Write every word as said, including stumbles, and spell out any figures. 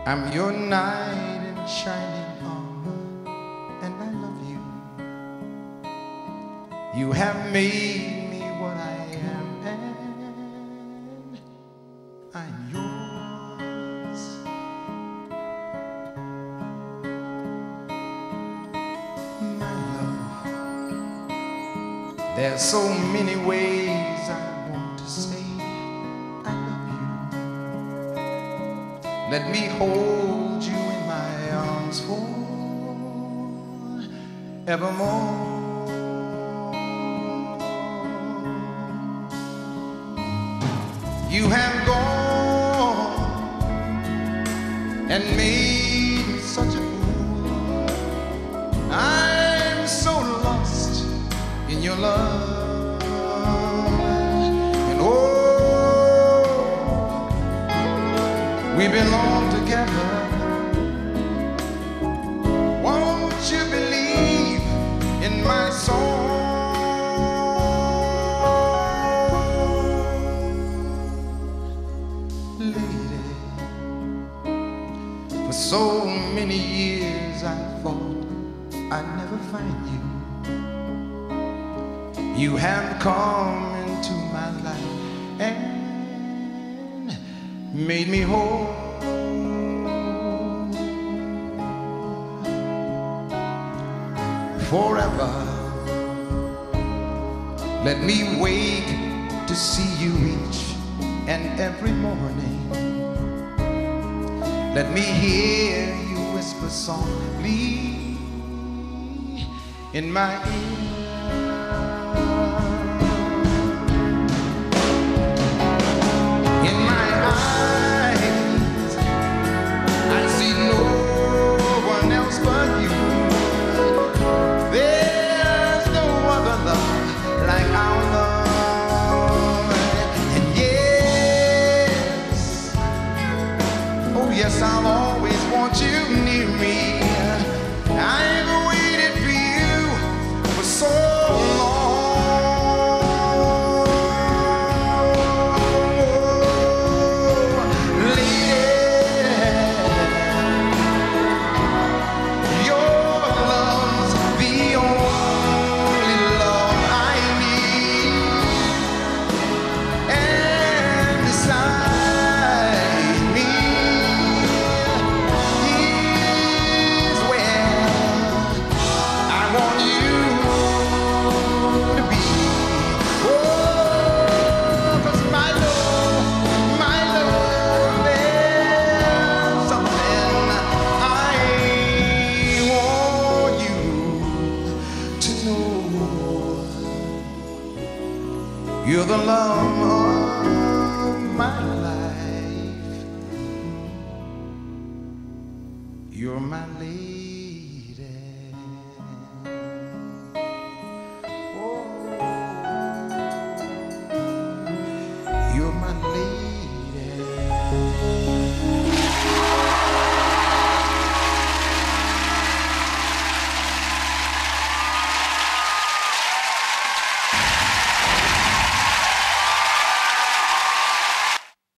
I'm your knight in shining armor, and I love you. You have made me what I am, and I'm yours. My love, there's so many ways I want to say I love you. Let me hold you in my arms forevermore. You have gone and made me such a fool. I'm so lost in your love, and oh, we belong together. Won't you believe in my song? Lady, for so many years I thought I'd never find you. You have come into my life and made me whole. Forever, let me wake to see you each and every morning. Let me hear you whisper softly in my ear. In my eyes, I see no one else but you. There's no other love like our love. And yes, oh yes, I'll always want you near me. I've waited for you for so long. Lady, your love's the only love I need. And beside me is where I want you to be. Oh, 'cause my love, my love, there's something I want you to know. You're the love of my life. You're my lady.